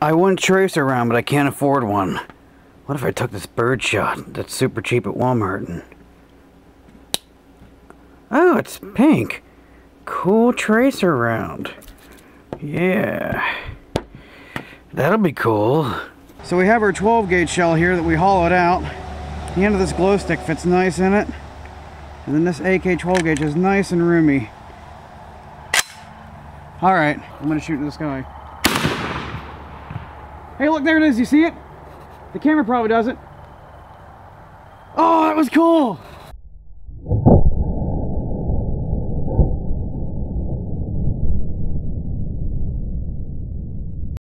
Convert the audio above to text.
I want tracer round, but I can't afford one. What if I took this bird shot that's super cheap at Walmart and... Oh, it's pink. Cool tracer round. Yeah. That'll be cool. So we have our 12 gauge shell here that we hollowed out. The end of this glow stick fits nice in it. And then this AK 12 gauge is nice and roomy. Alright, I'm gonna shoot into the sky. Hey, look, there it is. You see it? The camera probably doesn't. Oh, that was cool!